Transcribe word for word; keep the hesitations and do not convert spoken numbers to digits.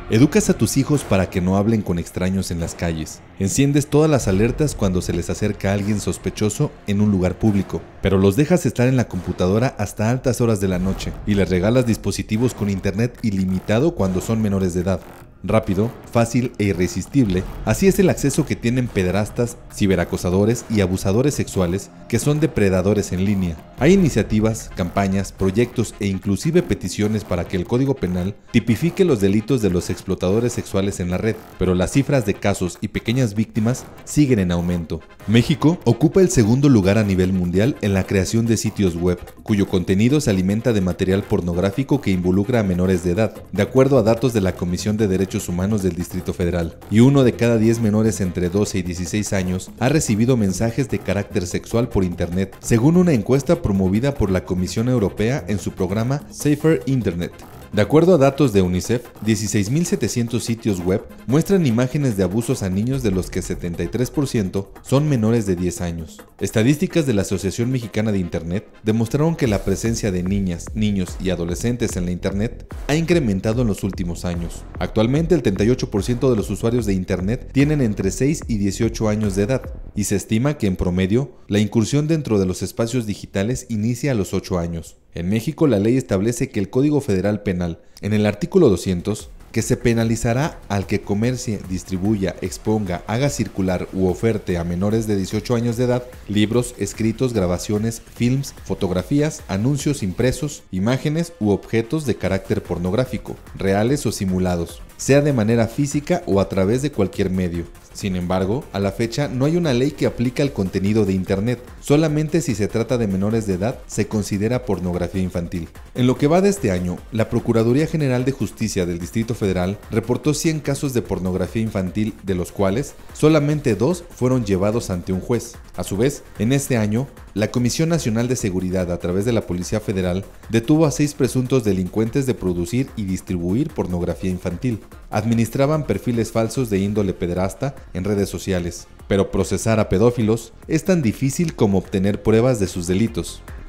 Educas a tus hijos para que no hablen con extraños en las calles. Enciendes todas las alertas cuando se les acerca alguien sospechoso en un lugar público, pero los dejas estar en la computadora hasta altas horas de la noche y les regalas dispositivos con internet ilimitado cuando son menores de edad. Rápido, fácil e irresistible, así es el acceso que tienen pederastas, ciberacosadores y abusadores sexuales que son depredadores en línea. Hay iniciativas, campañas, proyectos e inclusive peticiones para que el Código Penal tipifique los delitos de los explotadores sexuales en la red, pero las cifras de casos y pequeñas víctimas siguen en aumento. México ocupa el segundo lugar a nivel mundial en la creación de sitios web, cuyo contenido se alimenta de material pornográfico que involucra a menores de edad, de acuerdo a datos de la Comisión de Derechos Humanos del Distrito Federal, y uno de cada diez menores entre doce y dieciséis años ha recibido mensajes de carácter sexual por internet, según una encuesta promovida por la Comisión Europea en su programa Safer Internet. De acuerdo a datos de UNICEF, dieciséis mil setecientos sitios web muestran imágenes de abusos a niños de los que setenta y tres por ciento son menores de diez años. Estadísticas de la Asociación Mexicana de Internet demostraron que la presencia de niñas, niños y adolescentes en la Internet ha incrementado en los últimos años. Actualmente el treinta y ocho por ciento de los usuarios de Internet tienen entre seis y dieciocho años de edad, y se estima que en promedio la incursión dentro de los espacios digitales inicia a los ocho años. En México, la ley establece que el Código Federal Penal, en el artículo doscientos, que se penalizará al que comercie, distribuya, exponga, haga circular u oferte a menores de dieciocho años de edad libros, escritos, grabaciones, films, fotografías, anuncios impresos, imágenes u objetos de carácter pornográfico, reales o simulados, sea de manera física o a través de cualquier medio. Sin embargo, a la fecha no hay una ley que aplique al contenido de Internet, solamente si se trata de menores de edad se considera pornografía infantil. En lo que va de este año, la Procuraduría General de Justicia del Distrito Federal reportó cien casos de pornografía infantil, de los cuales solamente dos fueron llevados ante un juez. A su vez, en este año, la Comisión Nacional de Seguridad, a través de la Policía Federal, detuvo a seis presuntos delincuentes de producir y distribuir pornografía infantil. Administraban perfiles falsos de índole pederasta en redes sociales, pero procesar a pedófilos es tan difícil como obtener pruebas de sus delitos.